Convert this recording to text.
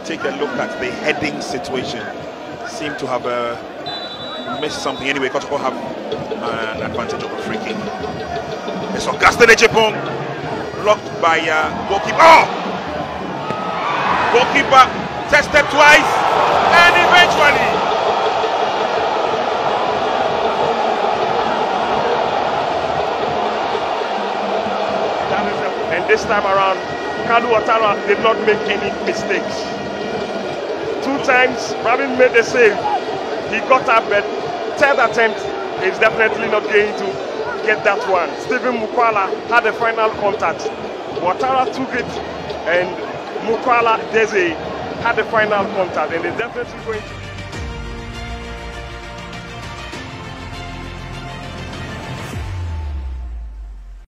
take a look at the heading situation. Seem to have missed something. Anyway, Kotoko have an advantage of a free kick. It's Auguste Echepong, blocked by goalkeeper. Oh! Goalkeeper tested twice, and eventually and this time around, Kalu Ouattara did not make any mistakes. 2 times, Rabin made a save. He got up, but third attempt is definitely not going to get that one. Steven Mukwala had the final contact. Ouattara took it, and Mukwala Deze had the final contact, and they're definitely going to